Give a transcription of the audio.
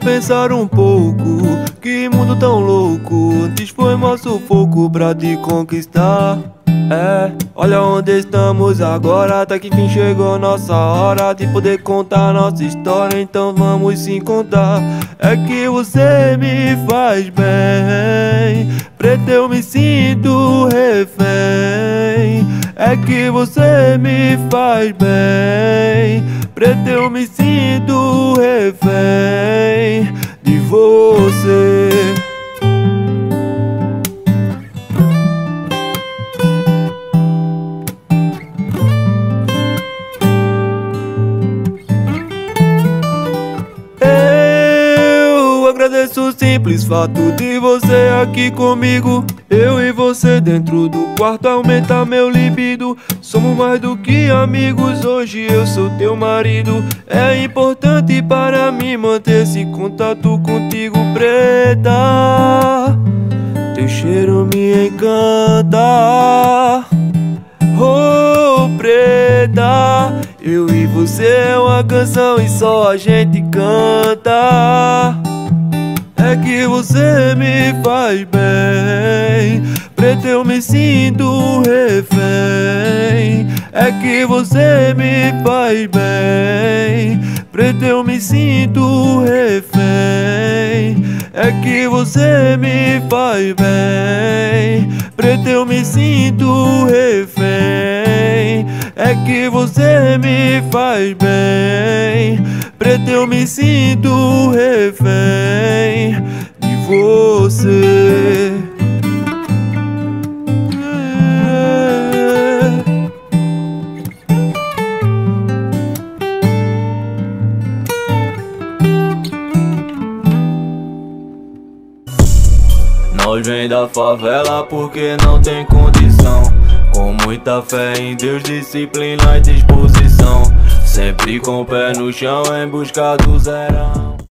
pensar um pouco, que mundo tão louco. Antes foi mó sufoco pra te conquistar. Olha onde estamos agora, até que enfim chegou nossa hora de poder contar nossa história, então vamos se contar. É que você me faz bem, preto eu me sinto refém. É que você me faz bem, preto eu me sinto refém de você. Agradeço o simples fato de você aqui comigo. Eu e você dentro do quarto aumenta meu libido. Somos mais do que amigos, hoje eu sou teu marido. É importante para mim manter esse contato contigo, preta. Teu cheiro me encanta. Oh, preta, eu e você é uma canção e só a gente canta. É que você me faz bem, preto eu me sinto refém. É que você me faz bem, preto eu me sinto refém. É que você me faz bem, preto eu me sinto refém. É que você me faz bem, preto eu me sinto refém de você. Nós vem da favela porque não tem condição, com muita fé em Deus, disciplina e disposição, sempre com o pé no chão em busca do zerão.